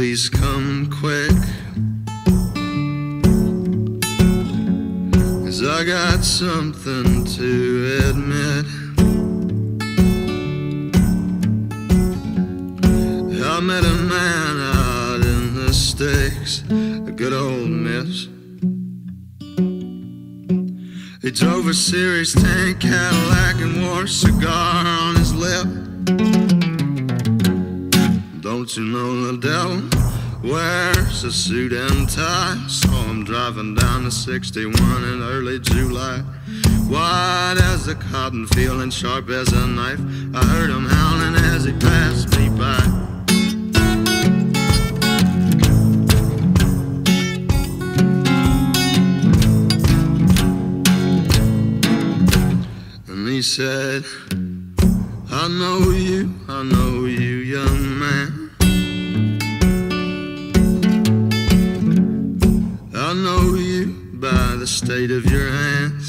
please come quick, 'cause I got something to admit. I met a man out in the sticks, a good old miss. He drove a Series 10 Cadillac and wore a cigar on his lip. Don't you know the devil wears a suit and tie? Saw him driving down the 61 in early July, wide as a cotton field and sharp as a knife. I heard him howling as he passed me by. He said, I know you, young man. I know you by the state of your hands.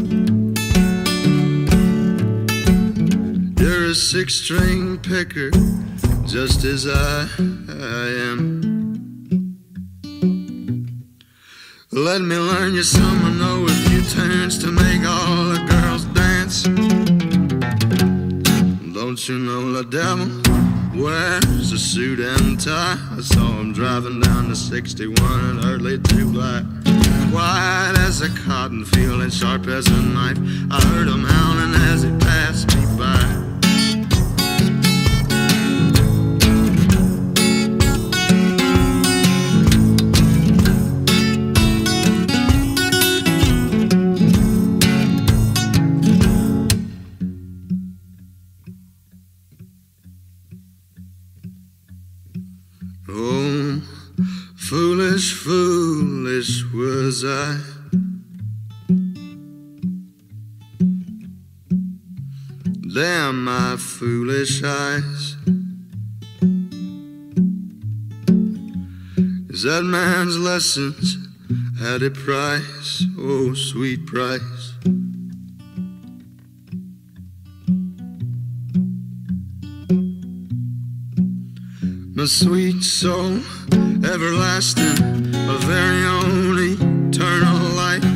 You're a six-string picker, just as I am. Let me learn you some, I know a few turns to make all the girls dance. Don't you know the devil wears a suit and tie? I saw him driving down the 61 in early July, wide as a cotton field and sharp as a knife. I heard him howling as he passed me by. Oh, foolish, foolish was I. Damn my foolish eyes. 'Cause that man's lessons had a price, oh sweet price. My sweet soul, everlasting, a very own eternal life.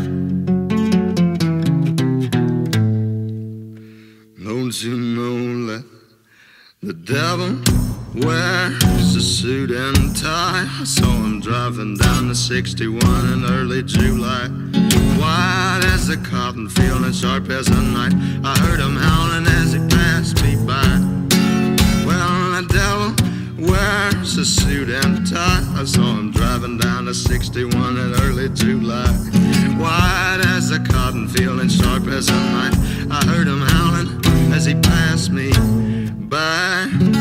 Don't you know that the devil wears a suit and tie? I saw him driving down the 61 in early July, wide as a cotton field and sharp as a knife. I heard him howling as he passed me by. Well, the devil wears a suit and tie. I saw him driving down the 61 in early July, wide as a cotton field and sharp as a knife. I heard him howling as he passed me by.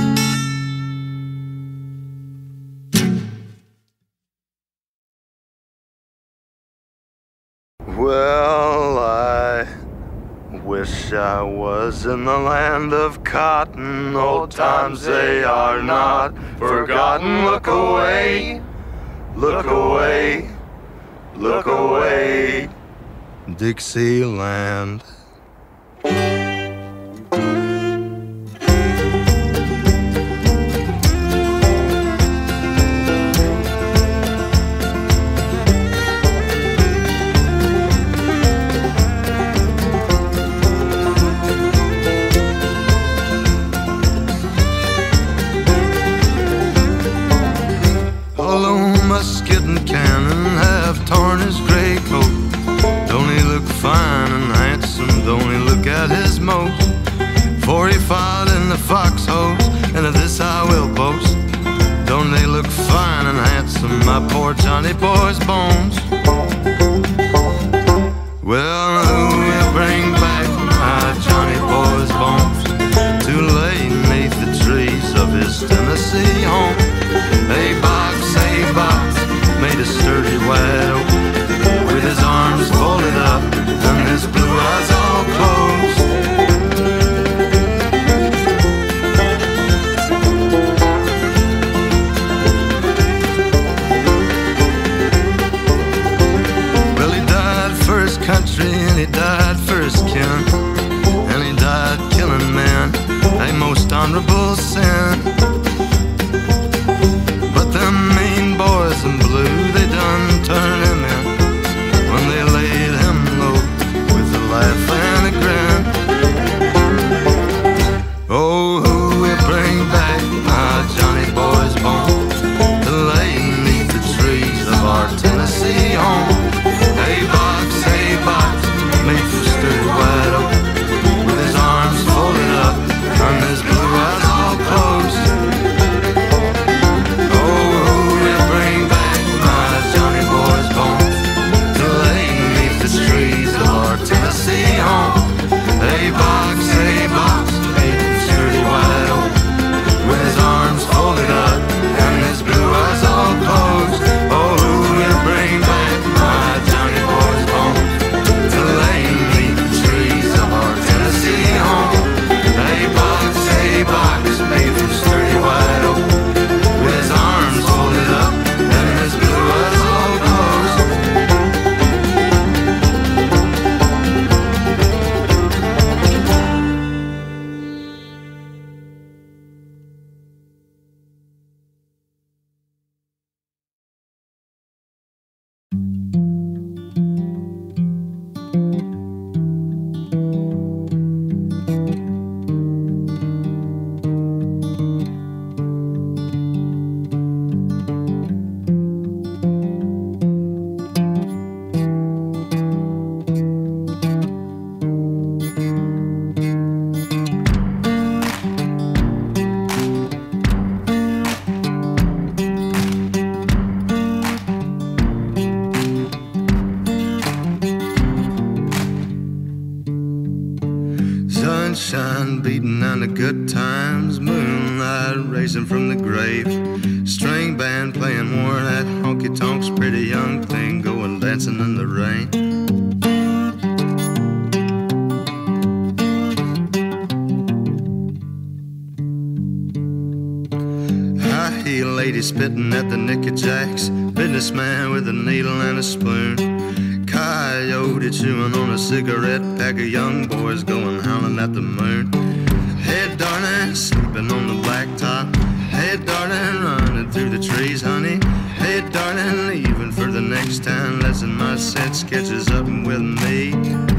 Well, I wish I was in the land of cotton. Old times, they are not forgotten. Look away, look away, look away, Dixieland. Musket and cannon have torn his gray coat. Don't he look fine and handsome? Don't he look at his most? 45 in the foxholes, and of this I will boast. Don't they look fine and handsome, my poor Johnny boy's bones? Well, who will bring back my Johnny boy's bones to lay beneath the trees of his Tennessee home? Hey box, made of sturdy white oak, with his arms folded up and his blue eyes all closed. Well, he died for his country and he died for his kin, and he died killing men, a most honorable sin. But them Sunshine beating on the good times, moonlight racing from the grave, string band playing more of that honky-tonks, pretty young thing going dancing in the rain. High-heel lady spitting at the Nicky Jacks, businessman with a needle and a spoon, coyote chewing on a cigarette, pack of young boys going howling at the moon. Hey darling, sleeping on the blacktop, hey darling, running through the trees, honey. Hey darling, leaving for the next town, lesson my sense catches up with me.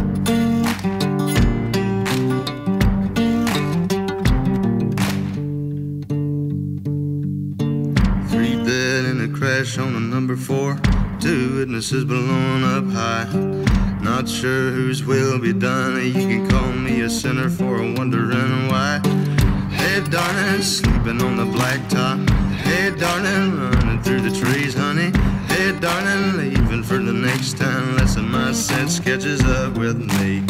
Crash on a number 4, 2 witnesses blown up high. Not sure whose will be done. You can call me a sinner for wondering why. Hey darling, sleeping on the blacktop. Hey darling, running through the trees, honey. Hey darling, leaving for the next town, lesson my sense catches up with me.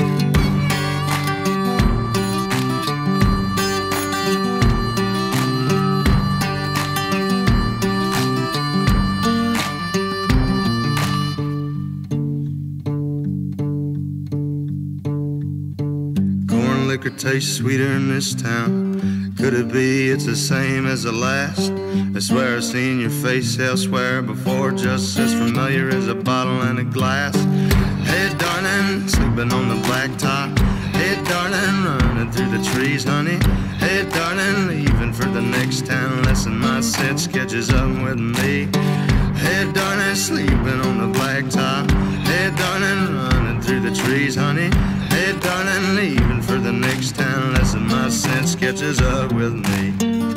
Liquor tastes sweeter in this town. Could it be it's the same as the last? I swear I've seen your face elsewhere before, just as familiar as a bottle and a glass. Hey darling, sleeping on the blacktop. Hey darling, running through the trees, honey. Hey darling, leaving for the next town, lesson my sense catches up with me. Hey darling, sleeping on the blacktop. Hey darling, running through the trees, honey. Hey darling, leaving for the next town, lesson my sense catches up with me.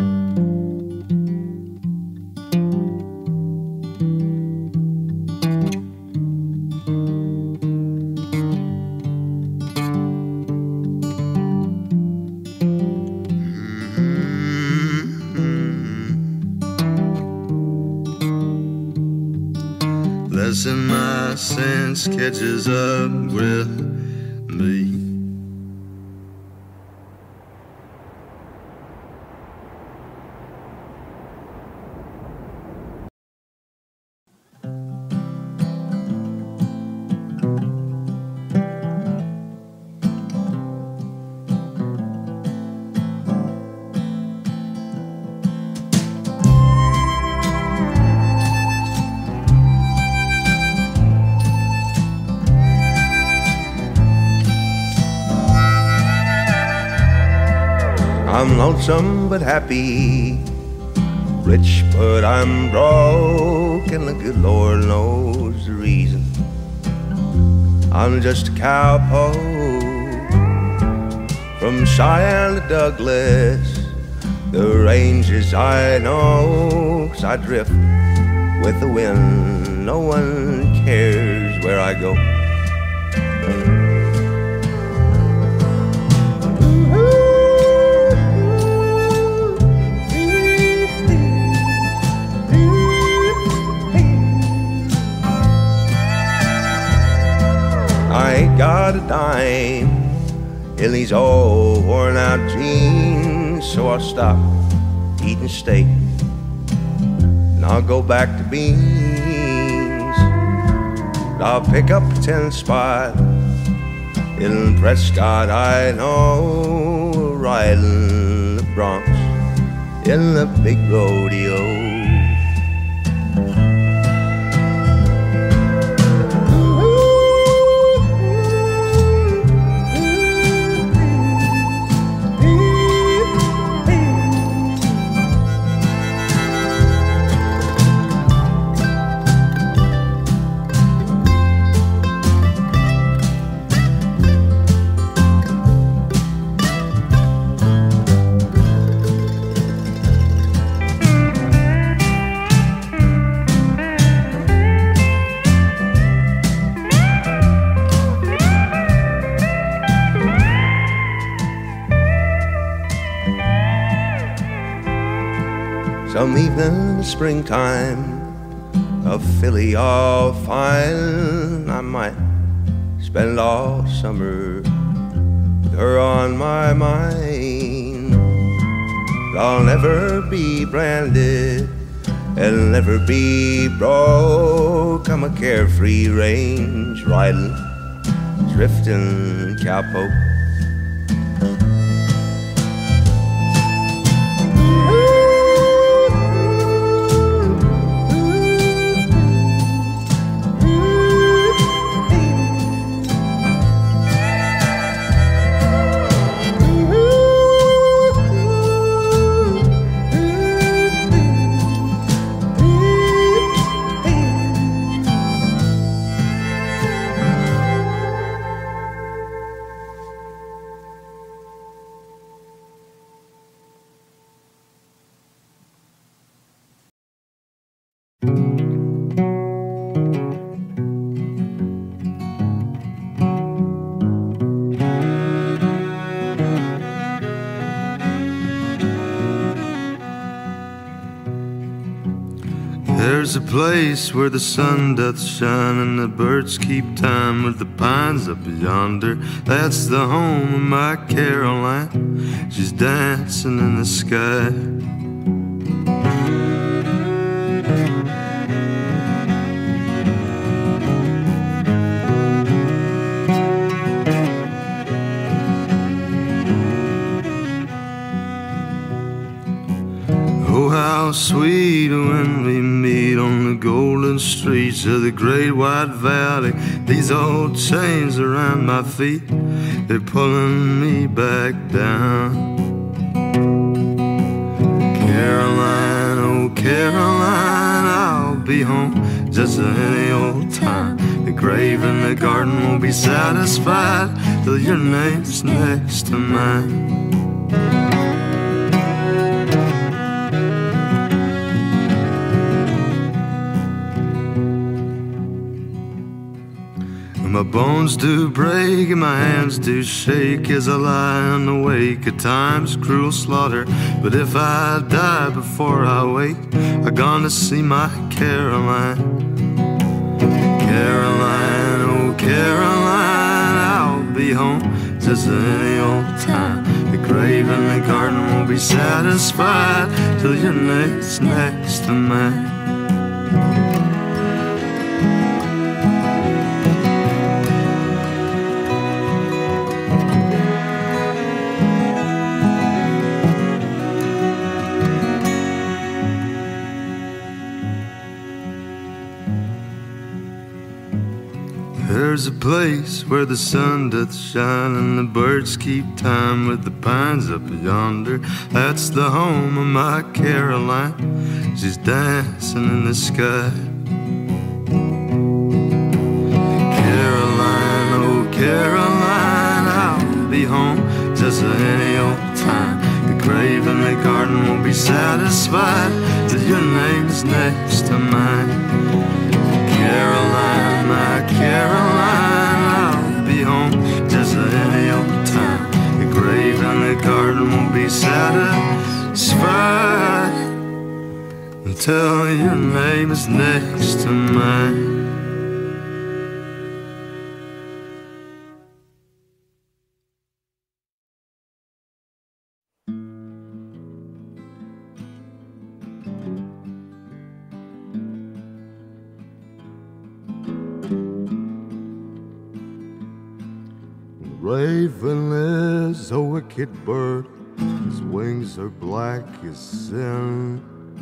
Lesson my sense catches up with me. I'm lonesome but happy, rich but I'm broke, and the good Lord knows the reason. I'm just a cowpoke from Cheyenne to Douglas, the ranges I know, 'cause I drift with the wind, no one cares where I go. I ain't got a dime in these old worn out jeans, so I'll stop eating steak and I'll go back to beans. But I'll pick up a 10 spot in Prescott, I know, riding the broncs in the big rodeo. Some evening in the springtime, a filly all fine, I might spend all summer with her on my mind. I'll never be branded, I'll never be broke. I'm a carefree range riding, drifting cowpoke. There's a place where the sun doth shine and the birds keep time with the pines up yonder. That's the home of my Caroline. She's dancing in the sky. Oh, how sweet when we meet on the golden streets of the great white valley. These old chains around my feet, they're pulling me back down. Caroline, oh Caroline, I'll be home just any old time. The grave in the garden won't be satisfied till your name's next to mine. My bones do break and my hands do shake as I lie in the wake of time's cruel slaughter. But if I die before I wake, I'm gonna see my Caroline. Caroline, oh Caroline, I'll be home just any old time. The grave in the garden won't be satisfied till your name's next to mine. There's a place where the sun doth shine and the birds keep time with the pines up yonder. That's the home of my Caroline. She's dancing in the sky. Caroline, oh Caroline, I'll be home just any old time. The grave in the garden won't be satisfied till your name's next to mine. Caroline, my Caroline, I'll be home just any old time. The grave and the garden won't be satisfied until your name is next to mine. Raven is a wicked bird, his wings are black as sin.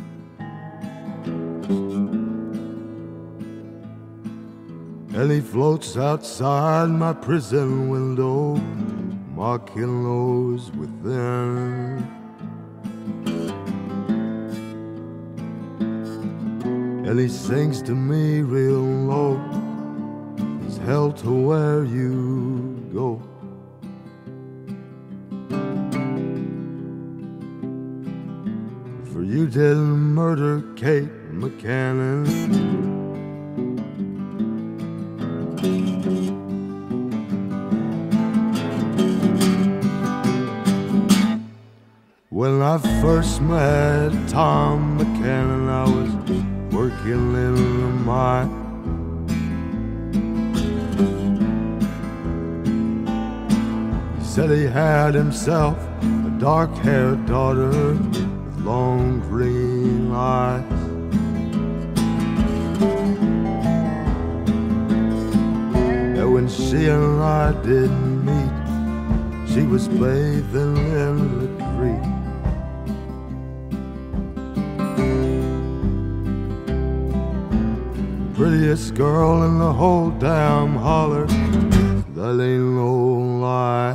And he floats outside my prison window, mocking those within. And he sings to me real low, it's hell to where you go. For you didn't murder Kate McCannon. When I first met Tom McCannon, I was working in the mine. He said he had himself a dark-haired daughter with long green eyes. And when she and I did meet, she was bathing in the creek. Prettiest girl in the whole damn holler, that ain't no lie.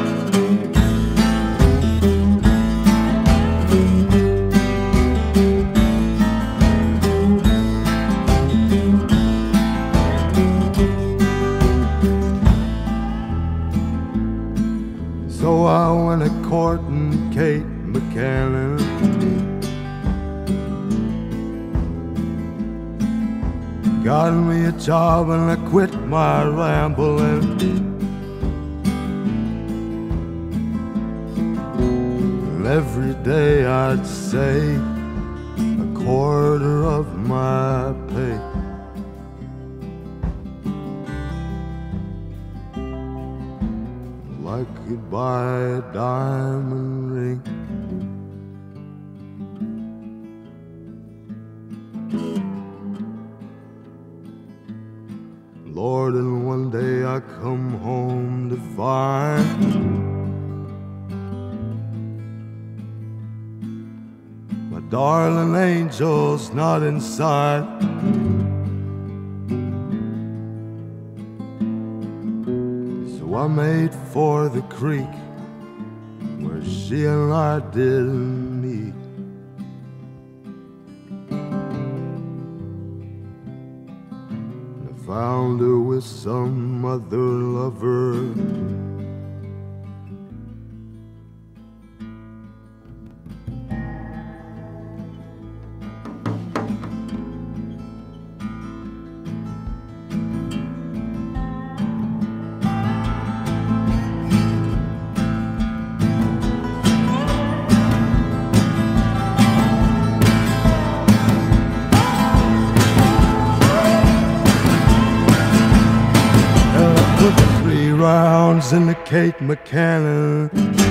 So I went a-courting Kate McCannon. Got me a job and I quit my rambling. And every day I'd save a quarter of my pay. I could buy a diamond ring. Lord, and one day I come home to find my darling angel's not inside. So I made for the creek where she and I did meet. Found her with some other lover. Rounds in the Kate McCannon.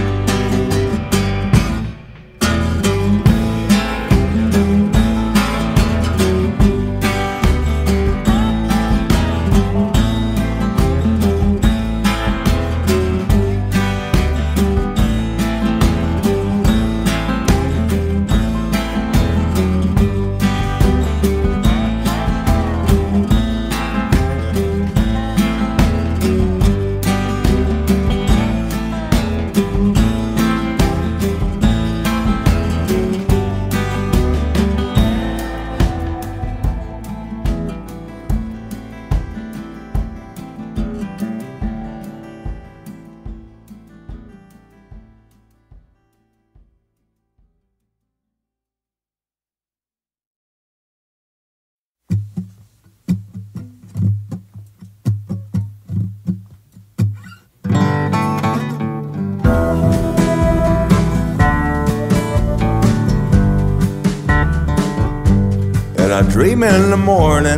I dream in the morning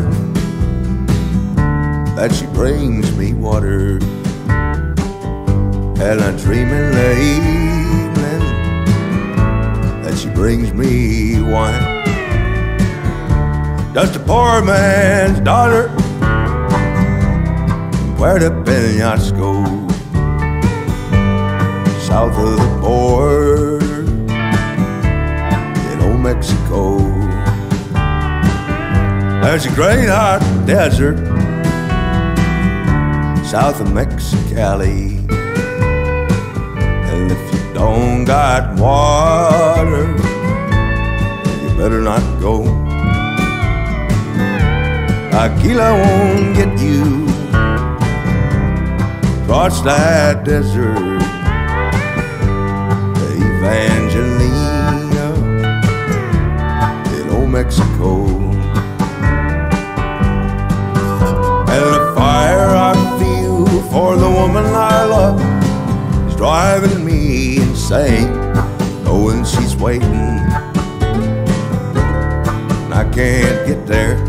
that she brings me water, and I dream in the evening that she brings me wine. Just a poor man's daughter, Puerto Penasco, south of the border in old Mexico. There's a great hot desert south of Mexicali, and if you don't got water, you better not go. Tequila won't get you across that desert to Evangelina in old Mexico. And the fire I feel for the woman I love is driving me insane, knowing she's waiting and I can't get there.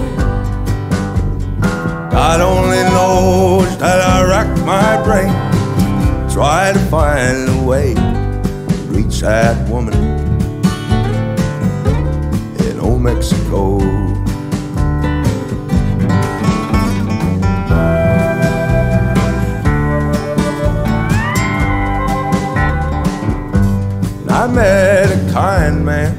God only knows that I rack my brain try to find a way to reach that woman in old Mexico. I met a kind man,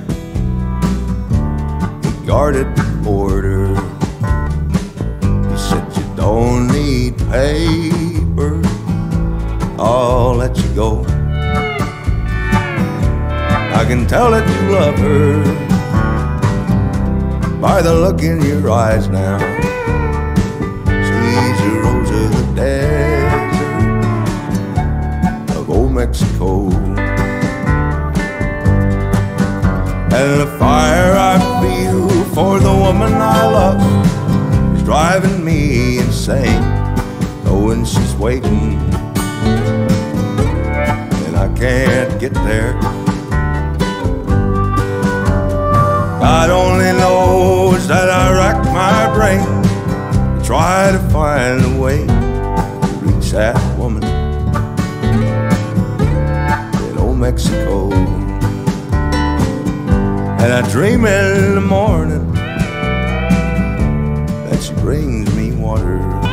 he guarded the border. He said, you don't need paper, I'll let you go. I can tell that you love her by the look in your eyes now. She's a rose of the desert of old Mexico. And the fire I feel for the woman I love is driving me insane, knowing she's waiting and I can't get there. God only knows that I rack my brain to try to find a way to reach that woman in old Mexico. And I dream in the morning that she brings me water,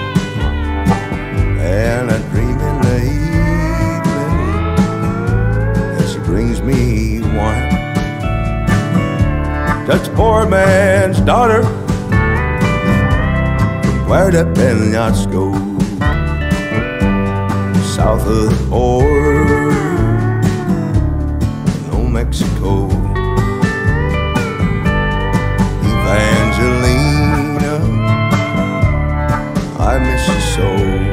and I dream in the evening that she brings me wine. Just a poor man's daughter from Puerto Penasco, south of the border in old Mexico. Evangelina, I miss you so.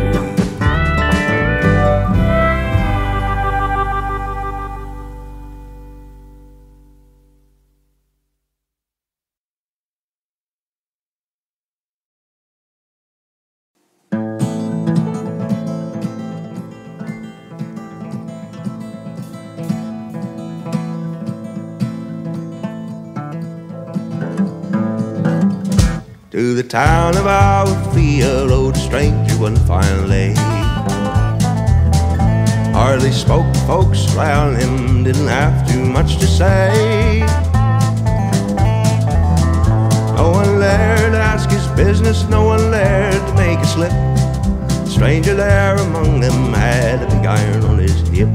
To the town of Outfield rode a stranger one fine lady. Hardly spoke, folks around him didn't have too much to say. No one there to ask his business, no one there to make a slip. The stranger there among them had a big iron on his hip,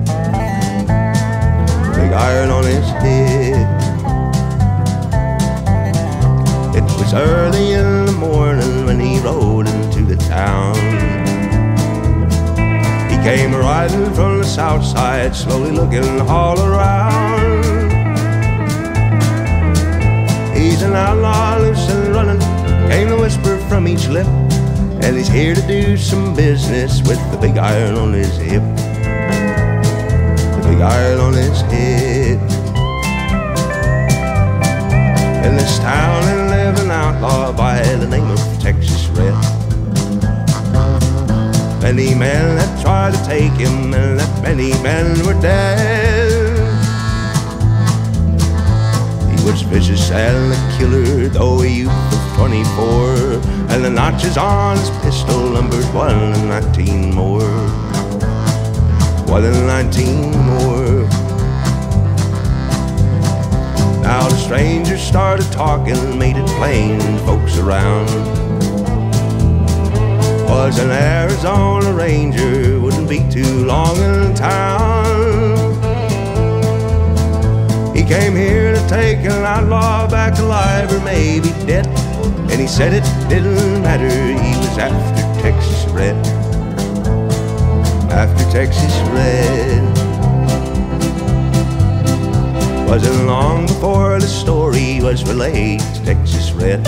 a big iron on his hip. It was early in the morning when he rode into the town. He came riding from the south side, slowly looking all around. He's an outlaw, loose and running, came the whisper from each lip, and he's here to do some business with the big iron on his hip, the big iron on his hip. In this town and live an outlaw by the name of Texas Red. Many men that tried to take him, and that many men were dead. He was vicious and a killer, though a youth of 24, and the notches on his pistol numbered 1 in 19 more, 1 in 19 more. Now the stranger started talking, made it plain to folks around. Was an Arizona Ranger, wouldn't be too long in town. He came here to take an outlaw back alive or maybe dead, and he said it didn't matter, he was after Texas Red, after Texas Red. Wasn't long before the story was relayed to Texas Red,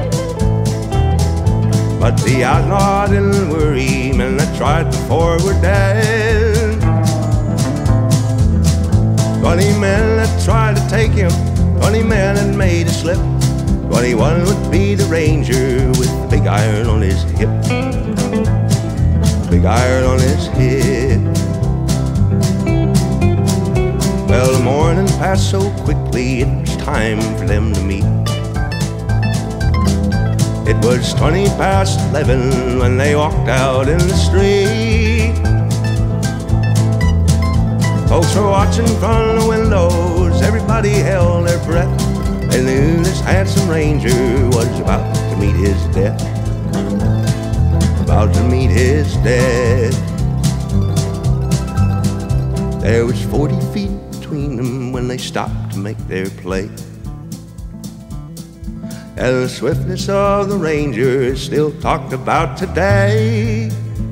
but the outlaw didn't worry, men that tried before were dead. 20 men that tried to take him, 20 men that made a slip. 21 would be the Ranger with the big iron on his hip, big iron on his hip. Well, the morning passed so quickly, it was time for them to meet. It was 20 past 11 when they walked out in the street. Folks were watching from the windows, everybody held their breath. They knew this handsome ranger was about to meet his death. About to meet his death. There was 40 feet between them when they stopped to make their play. And the swiftness of the ranger is still talked about today.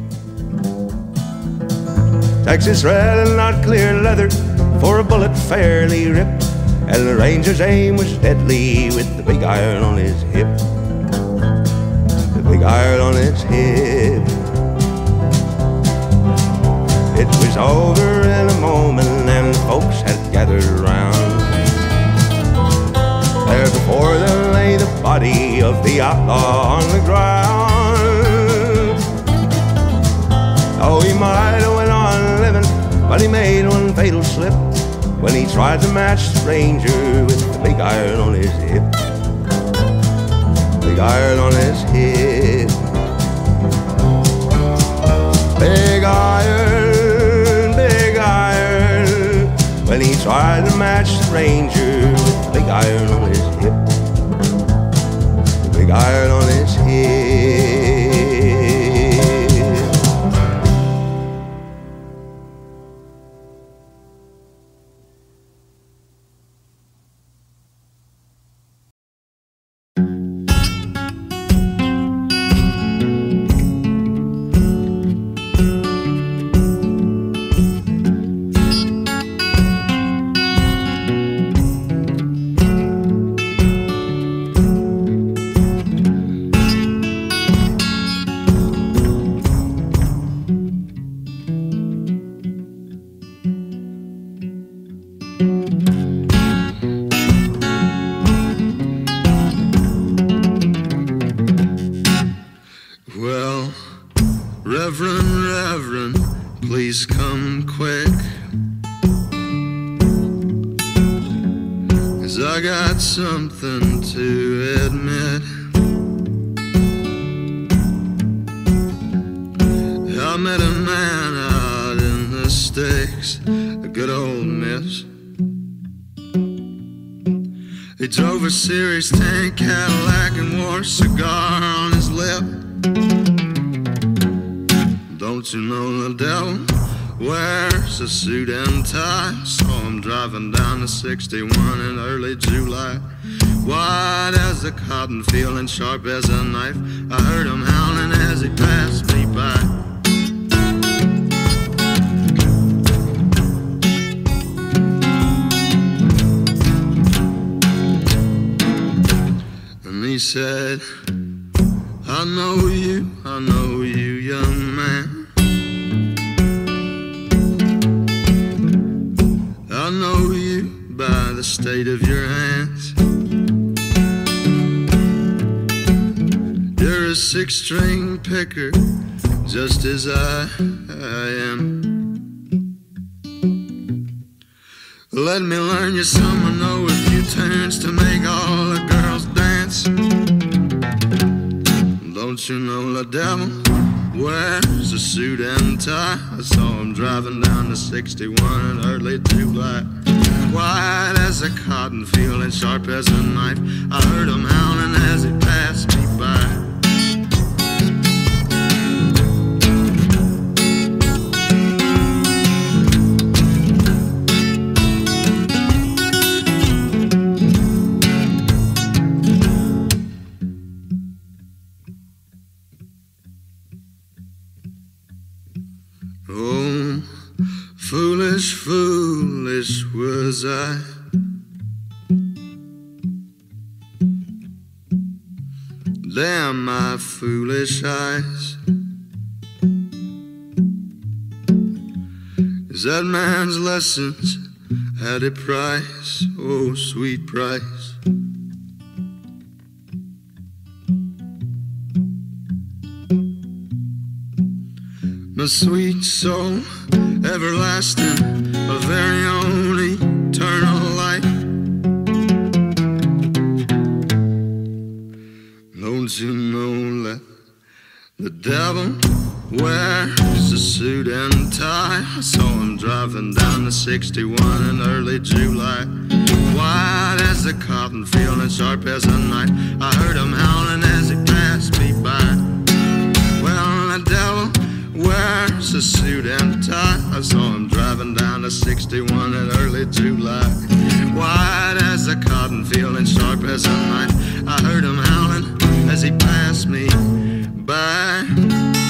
Texas red and not clear leather for a bullet fairly ripped, and the ranger's aim was deadly with the big iron on his hip. The big iron on his hip. It was over in a moment and folks had gathered around. There before them lay the body of the outlaw on the ground. Oh, he might have went on living, but he made one fatal slip when he tried to match the ranger with the big iron on his hip. Big iron on his hip. Big iron, big iron. When he tried to match the ranger with the big iron on his hip. The big iron on his hip. Well, Reverend, please come quick, 'cause I got something to admit. I met a man out in the sticks, a good old miss. He drove a Series 10 Cadillac and wore a cigar on his lip. Don't you know the devil wears a suit and tie? Saw him driving down the 61 in early July. Wide as a cotton field and sharp as a knife. I heard him howling as he passed me by. And he said, I know you, young man. I know you by the state of your hands. You're a six-string picker, just as I am. Let me learn you some, I know a few turns to make all the girls dance. Don't you know the devil wears a suit and tie? I saw him driving down the 61 in early July. Wide as a cotton field and sharp as a knife. I heard him howling as he passed me by. Oh, foolish, foolish was I. Damn my foolish eyes. 'Cause that man's lessons had a price, oh sweet price. My sweet soul, everlasting, a very own eternal life. Don't you know that the devil wears a suit and tie? I saw him driving down the 61 in early July. White as the cotton field and sharp as the night, I heard him howling as he passed me by. Well, the devil wears a suit and tie. I saw him driving down the 61 in early July. White as the cotton field and sharp as the night, I heard him howling as he passed me by.